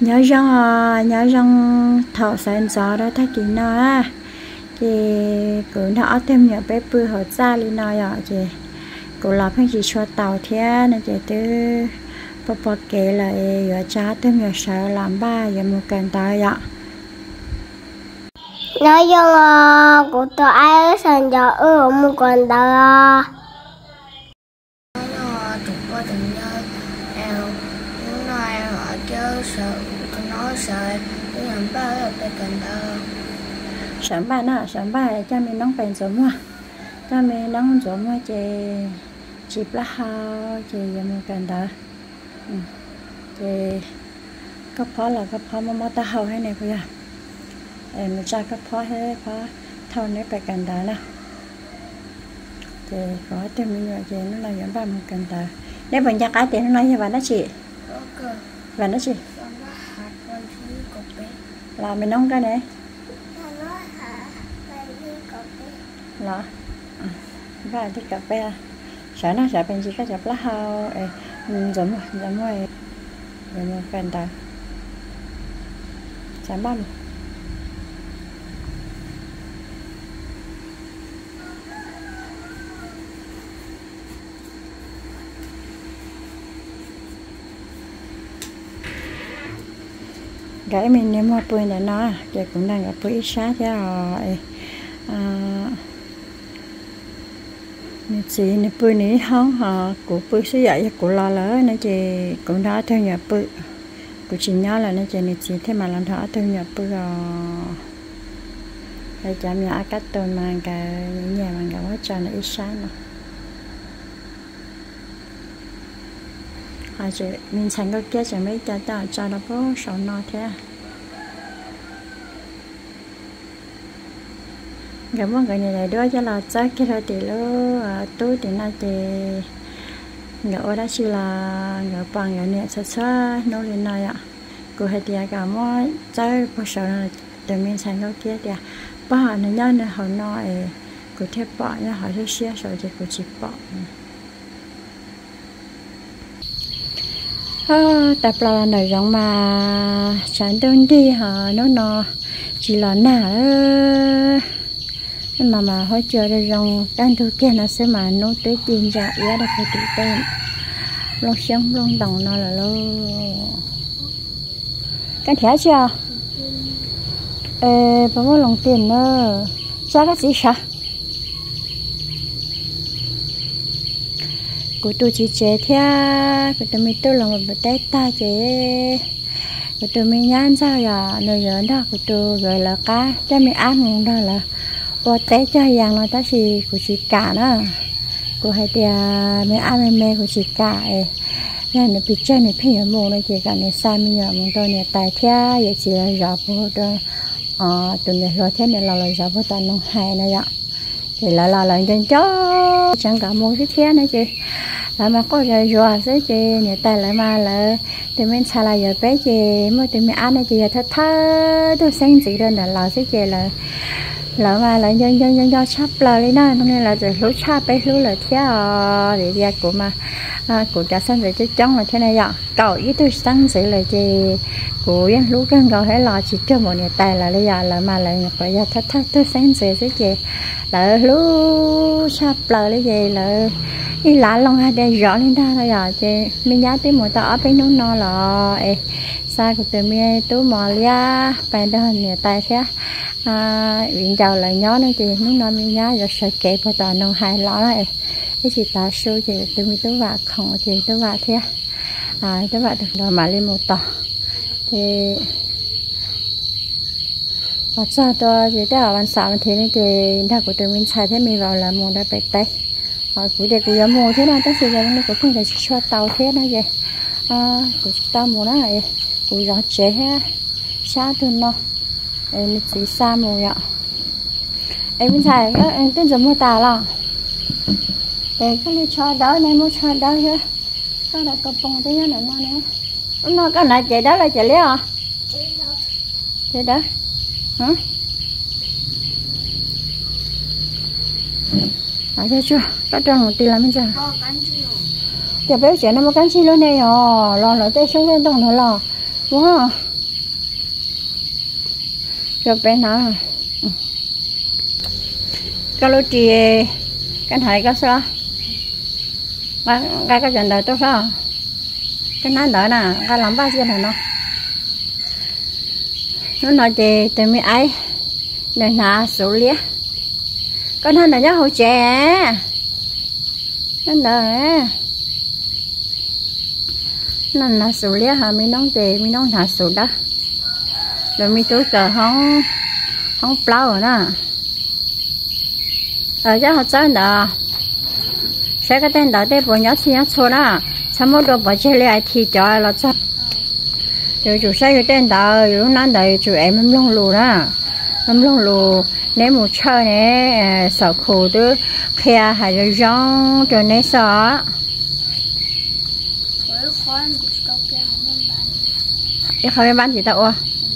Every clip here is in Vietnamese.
nhớ rong thọ sản gió đó thay kỳ nó á thì cứ nó thêm nhiều bé bự hở ra đi nói ạ chị cô làm hay chỉ cho tàu thế nên chị tư bố kể lại giờ cha thêm nhiều sợ làm ba giờ một cần tàu ạ nói chung của tôi ai ở sân gió ở một cần tàu sáng ba nè sáng ba cho mình nóng bền giống mà cho mình nóng giống mà chị lá hao chị một cần đó chị cấp phó là cấp phó mà ta hao hay này bây giờ em cha cấp phó hết phó thâu nếp phải cần đó nè chị có tiền mình rồi chị nó là giống ba một cần đó nếu bạn gia cái tiền nó nói như vậy đó chị và nó chị là mình nóng cái này là và thích cà phê sợ nó sợ bên chỉ có chụp lá hao giống rồi một phần ta sáng băm cái mình nếu mà bơi này nó thì cũng đang gặp bơi sát cho rồi chị này bơi này không họ của bơi sử dụng của lo lỡ nên chị cũng đã theo nhà bơi của chị nhớ là nên chị này chị thế mà làm thọ theo nhà bơi hay chạm nhà cách tôi mà cả nhà mà cả quá trời là ít sáng mà hai chị mình thành có kia chỉ mấy cha ta cho nó bố sợ no thế cảm ơn người này đó cho là chắc cái thời thì lúc tôi thì nay thì ngỡ đó chỉ là ngỡ bằng ngỡ nhẹ sơ sơ nấu lên này ạ cô hay thì cảm ơn chắc bữa sau là từ mình thành có kia thì bà họ nó nhớ họ nói cô thép bỏ nhá họ sẽ xé rồi thì cô chỉ bỏ tập là nơi giống mà chẳng đơn đi họ nó chỉ là nà mà hỗ trợ để rong đang thu kia nó sẽ mà nấu tới tiền ra giá đã phải tự tên lon sống lon đồng nó là lo cái thẻ chưa bà có lòng tiền nữa sao cái gì sao của tôi chỉ chế theo của tôi mới tôi là một bữa ta chế của tôi mới nhán sao giờ nơi giờ đó của tôi gọi là cá cho mình ăn muốn đó là có té cho hàng nó ta chỉ của chị cả đó của hai tia mấy anh mẹ của chị cả nên nó bị chơi này phải nhớ mồm này chị cả này sai mình nhớ mồm tôi này tài theo vậy chị là rõ bộ đó tụi này rõ thế này là rõ bộ ta nông hài này ạ thì là trên chó chẳng cả một cái thế này chị là mà có rồi rõ thế chị này tài lại mà là thì mình xài lại giờ bé chị mới tụi mình ăn này chị thơ tôi xem chị đơn là thế chị là mà lại dân do sắp là đi đó nên là rồi lúa sắp bé lúa là thế để ra của mà của cha sang rồi chứ chống là thế này ạ cậu ý tôi sang sẽ là chị của dân lúa cần cầu hay là chỉ cho một nhà tài là bây giờ là mà lại phải ra thắt tôi sang sẽ chị là lúa sắp là cái gì là đi lại long hai đây rõ lên đó rồi à chị mình giá tới một tao bên nó là xa của tụi mình tú mò lia bài đó nhà tài thế viện giàu là nhó nữa chị lúc nào mình nhá rồi sợ kẹp vào tòa nông hai lọ này cái chị ta số chị tôi mới tôi vạ không chị tôi vạ thế tôi vạ được rồi mà lên một tòa thì và sao tôi chị đã ở ban sáng thế nên thì thằng của tụi mình xài thế mình vào là mua đã bệt tay của để của giá mua thế nào tất nhiên là nó cũng không thể cho tàu thế này vậy của tao mua này của giá chế xa từ nó em chỉ xa mùi ạ em bên xài em tên giống mô tả là để cái này cho đỡ này mua cho đỡ chứ sao lại có bông tới nhá nữa nó cái này chạy đó là chạy lấy à chạy đó hả thấy chưa có trong một tí làm sao giờ béo chuyện nó mà cắn chi luôn này lò lò tê xuống lên đồng nó lò wow rồi bé nào cái lô trì cái hải cái sao cái chuyện đời tôi sao cái nán đỡ nè cái làm ba chuyện này nó nói thì từ mi ấy nên là số lia con hắn là nhá hậu trẻ nên là số lia hả mi nông thì mi nông thả số đó rồi mi túi cờ không plau rồi nè ở chỗ họ chơi đó sẽ cái tên đó để bọn nhóc xin nhóc số đó sao mỗi đồ bỏ chơi lại thì cho là cho rồi chủ sai cái tên đó rồi nan đấy chủ em lông lù đó em lông lù nếu một chơi này sợ khổ chứ khe hay là rong rồi này sợ cái khó bán gì tao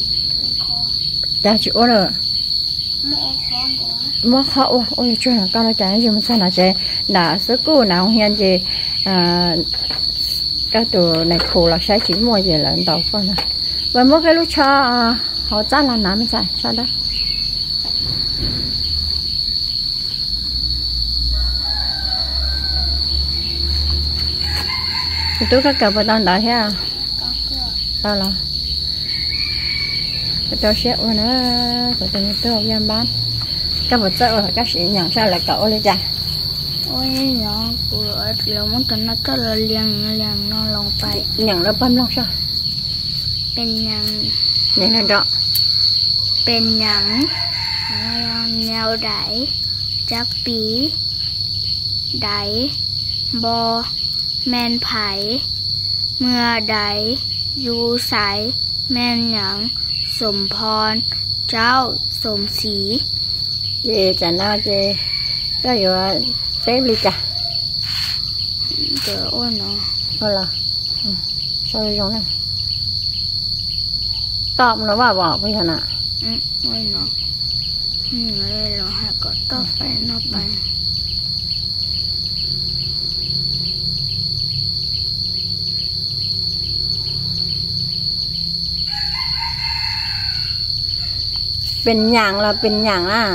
đã chịu rồi mua khó ôi chưa là con nó chạy dùng sao là chạy đã số cũ nào hiện gì các tụi này khổ là sẽ chỉ mua gì là đầu con này và mỗi cái lúc cho họ chắc là nắm sai sao đó thì tôi các cậu vào đón đợi thế à sao là tôi sẽ ôn nữa của tôi học gian bán các vật chất ở các sĩ nhận sao là cậu lên chả ôi nhỏ của là muốn tụi nó rất là liền nó lòng phải nhận nó bấm lòng sao bên nhằng nhận là đó bên nhằng nhau đáy chắc bí đáy bò men phải mưa đáy du sải men nhằng sum pon cháu sum xí gì chả nào gì có gì té đi chả trời ơi nó thôi là sao đi rồi này tọm nó vào bỏ bây giờ nè ôi nó đây là hai có tóc phải nó phải เป็นอย่างlàเป็นอย่างà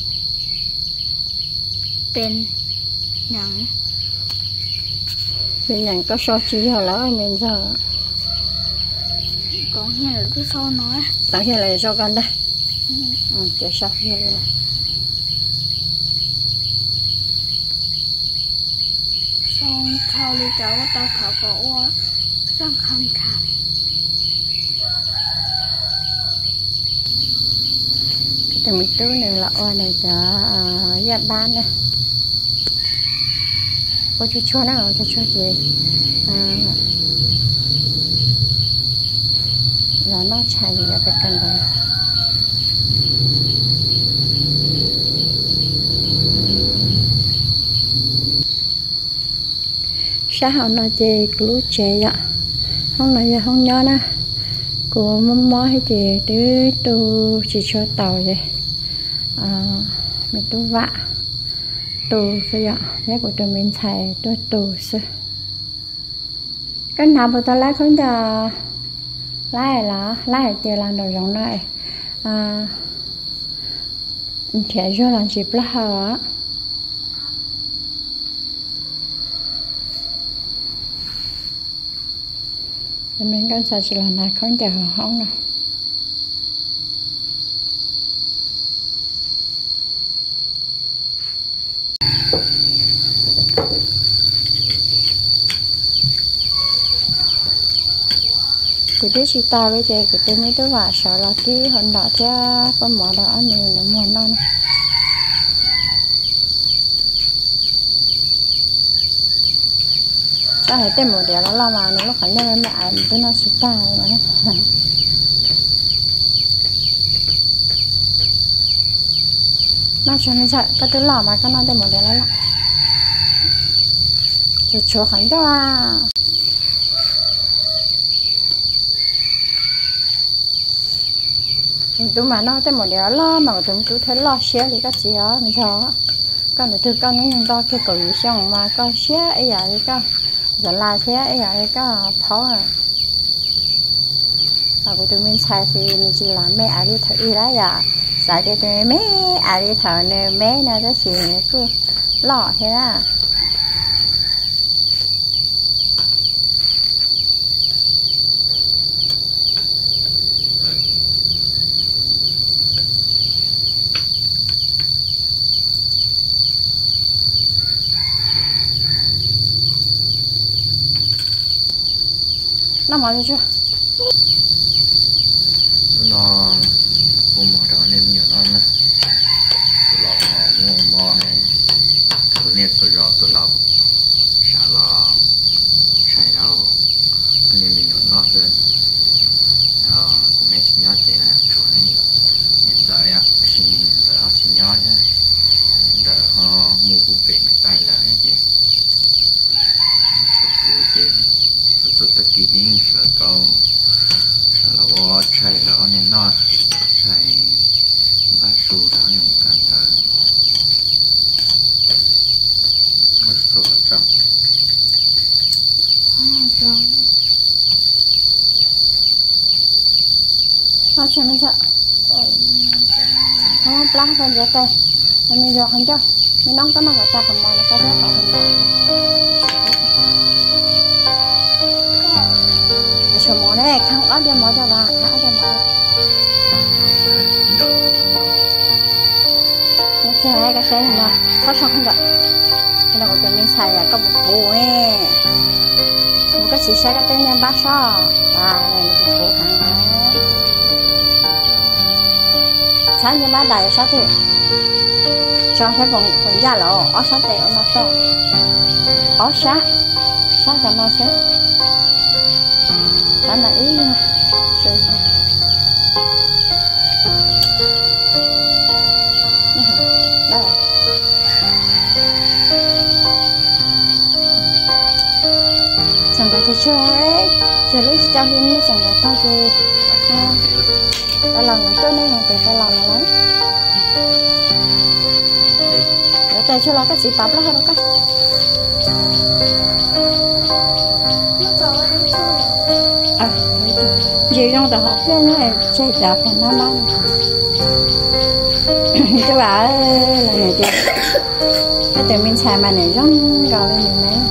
bên nhằng bênอย่างcó so chỉ rồi là mình giờ có nghe là cứ sau nói tại hiện là so con đây để so như này sau đi cháu tao thở cổ sang khăn thảm từ mình túi này là oa này cho gia ban đây có chút chua nào cho chua gì là nó chạy gì phải cần rồi sáng họ nói gì lú chè vậy không nói gì không nhớ nè của mắm hay thì tôi chỉ cho tàu vậy mình tôi vạ tù sư ạ giá của tụi mình xài tôi tù sư cái nào mà tao lấy không cho lấy tiền làm đồ giống này trẻ cho làm chip là hả mình con sợ chỉ là này không chờ không đâu cái đứa chị ta bây giờ cái tên mấy đứa vợ sợ là cái hòn đỏ thế con mỏ đỏ mình nó muốn non cho thấy tên một đứa nó lo mà nó phải nên mẹ tôi nó chị ta mà nó cho nên sợ cái tôi lo mà cái nó tên một đứa nó lo chỗ khẩn đó à tụi mà nó tới một điều lo mà tụi thấy lo xé thì cái gì đó mình cho con được từ con nó nhìn to cái cầu gì xong mà con xé ấy vậy đi con rồi là xé ấy vậy con phó à và của tụi mình xài thì mình chỉ làm mẹ đi thử đó giờ xài để tụi mẹ đi thử nè mẹ nó đó chỉ cứ lo thế đó nó mỏi chưa nó cũng mò đó nên nhiều nó nè tụi lọ mò này tụi nét tụi rọ tụi lọ xả lọ chạy đâu nên mình nhiều nó hơn cũng mấy chị nhớ chị là chỗ này hiện tại á xin giờ họ xin nhớ nhé giờ họ mua vụ về người tay là cái gì chỗ vụ chị tụi tất kỳ dính sợ câu sợ là bó chạy là nó nên nó chạy ba su đó nhưng cần tới một số ở trong nó chơi mình sợ nó plăng con dễ tay mình giọt hơn cho mình nóng tới nó cả ta cầm mồi nó có rất là hơn cho mỏ đấy không có đem mỏ cho bà hả đem mỏ ok cái xe mà có xong không vậy cái nào của mình xài là có một bộ ấy một cái xì xe cái tên nhân bát so và này là một bộ hàng sáng nhân bát đại sáu tiền cho thấy còn giá lỗ ở sáu tiền ở nó so ở sáu cho nó sẽ đó là ý rồi đó chẳng phải chơi chơi lúc cho đi nữa chẳng phải tao chơi đó là người tôi nên người ta làm là lắm để tay cho nó cái gì bắp nó hơn cái gì trong tờ hộp lên này chơi đạp phần nó mong các bạn là này chị cái từ mình xài mà này rong rồi mình này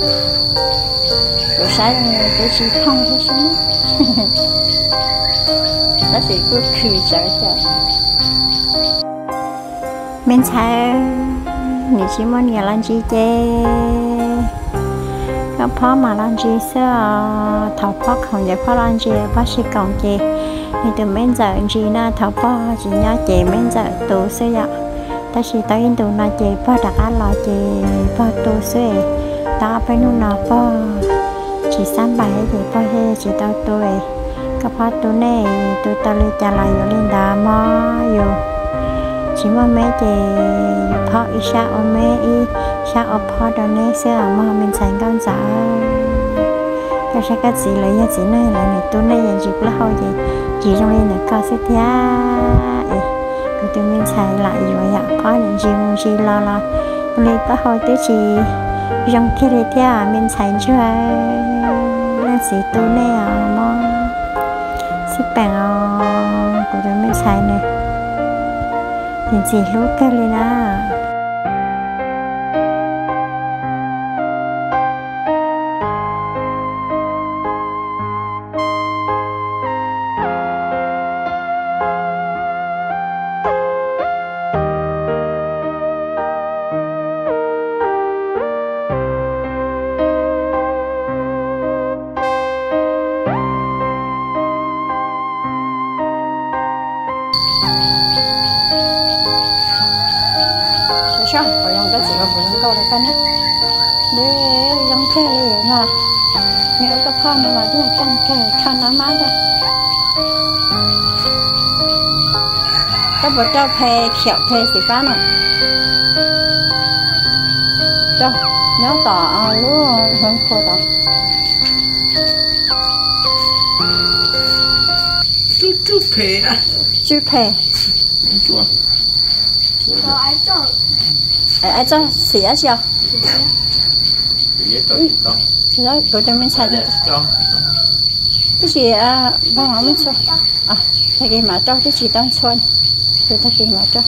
buổi sáng tôi chỉ không thấy sống đó thì cứ cười sợ mình xài người chỉ muốn nhà làm gì chứ nó phá mà làm gì sao thảo phá không để phá làm gì bác sĩ còn chị thì từ mấy giờ chị na thảo phá chị nhớ chị mấy giờ tụ sẽ ạ ta chỉ tới in tụ na chị phá đặt ăn là chị phá tụ sẽ ta phải nu nào phá chỉ sáng bài chị phá he chị tao tụ ấy các phá tụ này tụ tao lên trả lại rồi lên đá mò rồi chỉ mà mấy chị phá ít sao ở mấy ít sao ở phá đó này sẽ mà mình thành con giả cái sao cái gì lấy cái gì này là này tôi này là chỉ là hồi gì chỉ trong đây là có sẽ thia cái tụi mình xài lại rồi ạ phá những gì muốn gì lo lấy có hồi tới chỉ trong kia đây thia mình xài chưa nên gì tôi này mà sức bền của tụi mình xài này những gì lúc cái này nè sao? Phải dùng cái gì mà phải dùng câu là cái này để giống cái này nha nếu có con mà chứ không cái con nó má đây các bữa cho phê kẹo phê xì phá nè cho nhớ tỏ lúa hơn khô tỏ chút phê á chú phê chua ai cho xỉa chưa dễ tới to thì đó tôi cho mình xài cho cái gì bao ngón mình cho thầy kia mà cho cái gì đang xuân thì thầy kia mà cho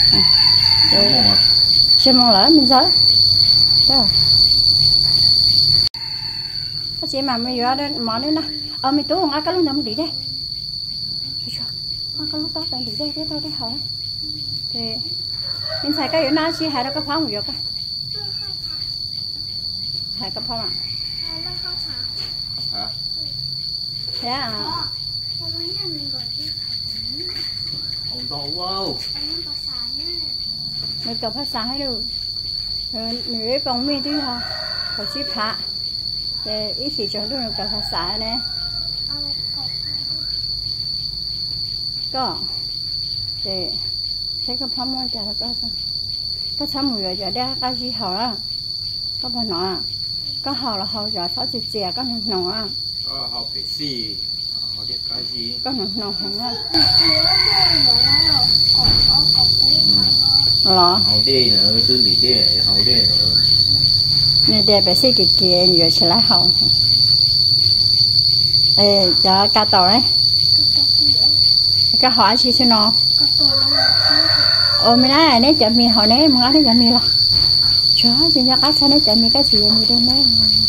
xem mong lỡ mình giới đó cái gì mà mình vừa đây món đấy nè mình tú không ăn cái lúc nào mình đi đây cái lúc đó đang đi đây đâu đấy hả thì mình xài cái gì nó chỉ hai đó cái pháo một cái hai cái pháo à hả thế à ông to wow mình cầm phát sáng hay được nếu bóng mi đi ha có chip hạ để ít chỉ cho được cầm phát sáng này có để thấy cái phong môi chả là có xong rồi giờ đây cái gì hở á có bao nọ có hở là hở giờ sáu chục chè có nọ á có học cái gì học được cái gì có nọ hàng á lọ học đi nữa tôi đi đi học đi nữa này đẹp phải xí kì nhiều chỉ lá hậu giờ cá tàu đấy cái hỏi chị xin nó mình nói nếu chợ mì hồi nãy em nói đến chợ mì là chó thì nhắc cá sao nếu chợ mì cái gì như đây mấy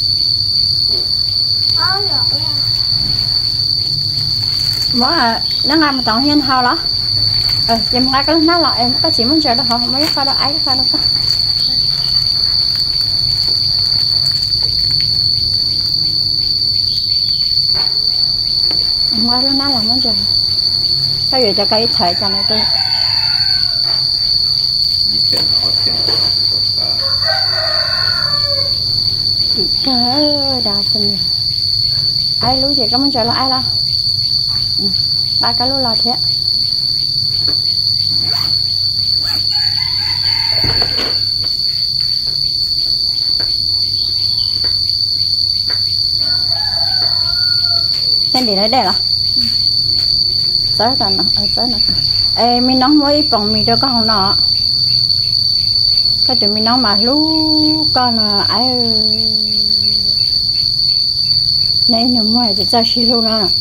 mỗi nó làm một tọn hen hao đó giờ một cái nó là em có chỉ muốn chờ đó họ mấy cái đó ấy cái đó ngoài nó làm muốn chờ cái gì cho cái thời cho này tôi cái đa phần ai lú gì có muốn chờ là ai đâu ba cái lú lọt thế tên gì đấy đây là tới rồi nè tới nè mình nấu mới bằng mì cho con không nọ cái tụi mình nấu mà lú con là ai nãy nó mới thì cho xí luôn à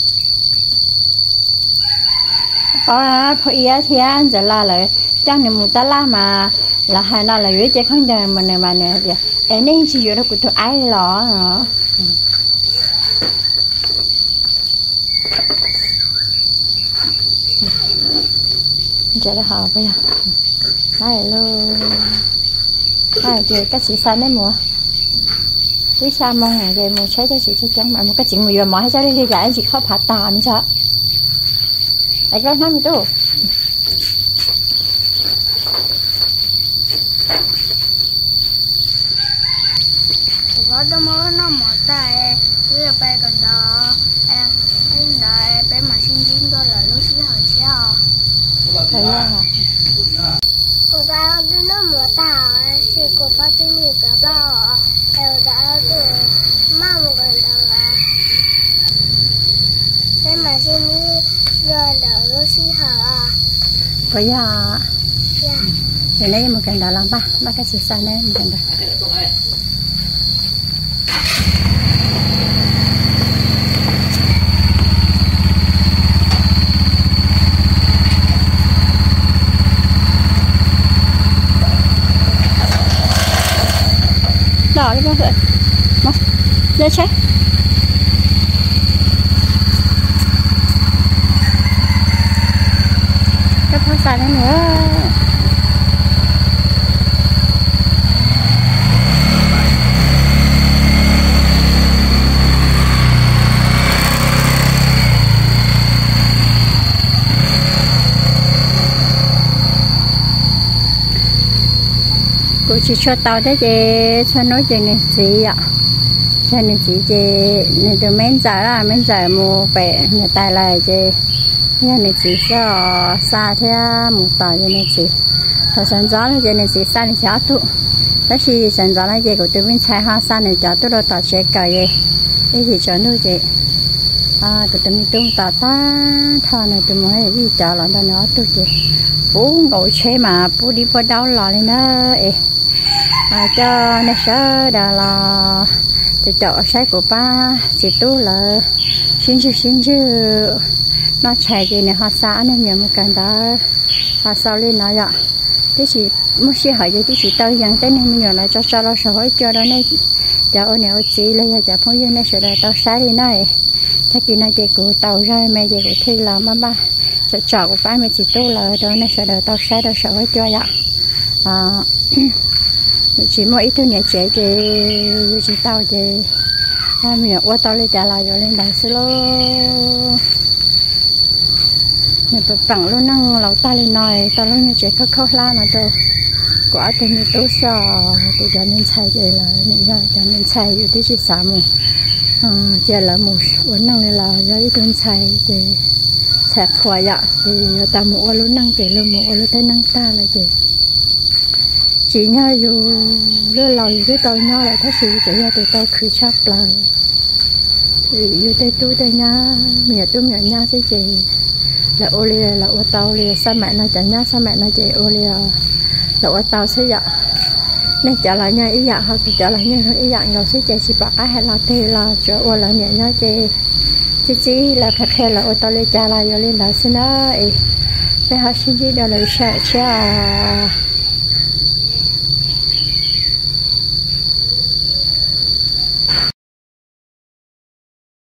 có phải thì anh giờ là lại trang này một ta la mà là hai nó là dưới chơi không giờ mà nè thì em nên chỉ vô đó của tụi ai lọ nữa chơi đó hào bây giờ này luôn này chơi cái gì xanh đấy mùa tí sao mong này về một trái tới chị cho chấm mà một cái chuyện mì mà hay sao đi gãi chị khó phá tà mình sao tại có nói mình tu có đâu mà nó mỏ tay bây giờ bé còn đó em đã bé mà xin dính tôi là lúc xí hỏi chưa thấy hả cô ta đưa nó mỏ tao thì cô phát tin được cả bao em đã được mang một cái đầu là bé mà xin đi giờ đỡ lúc xí hỏi có giờ thì lấy một cái đó làm ba cái gì sai này một cái đó đỏ đi con vậy mà dễ chết cái pháo xài này nữa cô chỉ cho tao thế chị cho nói chuyện này gì ạ cho nên chị này từ mấy giờ là mấy giờ mua về người ta lại chị nhà này chị cho xa thế một tàu cho nên chị thời gian gió là chị này chị xa này chó tụ đó thì sản gió là chị của từ bên trái hoa xa này chó tụ rồi tàu chạy cày vậy cái gì cho nuôi chị của từ mình tung tàu ta thò này từ mới gì chó là đó nữa tụ chị bố ngồi chơi mà bố đi vào đâu lò lên đó cho nên sợ đó là thì chỗ sai của ba chỉ tu là xin chứ nó chạy gì này họ xã nên nhiều một cái đó họ sau lên nói vậy thế chỉ muốn xí hỏi gì thì chỉ tao dặn tới nên nhiều là cho nó sợ hỏi cho đó này cho ông này ông chị lấy cho phong viên này sợ là tao sai đi này thế thì này chị của tàu ra mẹ chị của thi là ba sợ chọn của ba mẹ chỉ tu là đó này sợ là tao sai đó sợ hỏi cho vậy chỉ mỗi ít thôi nhẹ chế chỉ tao thì mình qua tao lên trả lại rồi lên đằng xưa mình bằng luôn năng lâu ta lên nói tao luôn như chế có khó la mà tôi quả tôi như tôi sợ tôi cho mình xài vậy là mình ra cho mình xài như thế chỉ sao mà giờ là một vấn năng này là do ít tôi xài thì xài khỏe vậy thì tao mua luôn năng thì luôn mua luôn thấy năng ta là gì chị nhớ dù lứa lòi cái tàu nhau lại thấy sự chỉ là tụi tao khử chấp là dù tây tôi tây nhá mẹ tôi mẹ nhá thế chị là ô lia là ô tàu lia sao mẹ nó chẳng nhá sao mẹ nó chị ô lia là ô tàu sẽ dạ nên trả lại nha ý dạ hoặc trả lại nha ý dạ rồi sẽ chị chỉ bảo cái hay là thì là chỗ ô là mẹ nhá chị là khát khe là ô tàu lia trả lại rồi lên đó xin đó bây giờ xin chị đó là sẽ